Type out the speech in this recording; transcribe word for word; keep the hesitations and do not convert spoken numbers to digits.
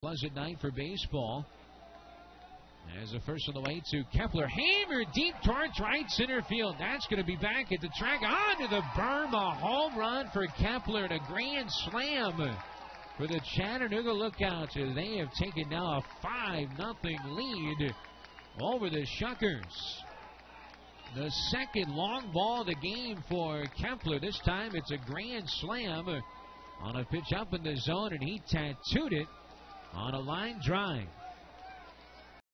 pleasant night for baseball. As the first on the way to Kepler. Hammer deep towards right center field. That's going to be back at the track. Onto the berm. A home run for Kepler and a grand slam for the Chattanooga Lookouts. They have taken now a five nothing lead over the Shuckers. The second long ball of the game for Kepler. This time it's a grand slam on a pitch up in the zone, and he tattooed it on a line drive.